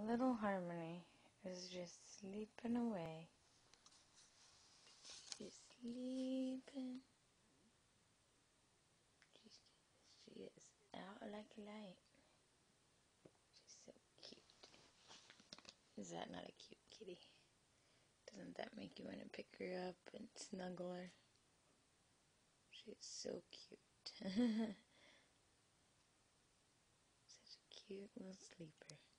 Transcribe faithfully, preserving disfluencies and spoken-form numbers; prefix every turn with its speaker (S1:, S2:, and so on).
S1: Little Harmony is just sleeping away. She's sleeping. She's, she is out like a light. She's so cute. Is that not a cute kitty? Doesn't that make you want to pick her up and snuggle her? She's so cute. Such a cute little sleeper.